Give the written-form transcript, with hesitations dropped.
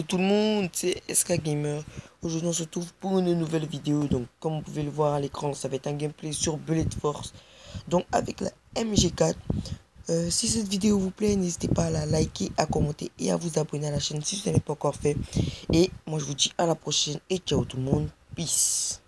Yo tout le monde, c'est SK Gamer. Aujourd'hui on se retrouve pour une nouvelle vidéo. Donc comme vous pouvez le voir à l'écran, ça va être un gameplay sur Bullet Force. Donc avec la MG4. Si cette vidéo vous plaît, n'hésitez pas à la liker, à commenter et à vous abonner à la chaîne si ce n'est pas encore fait. Et moi je vous dis à la prochaine et ciao tout le monde. Peace.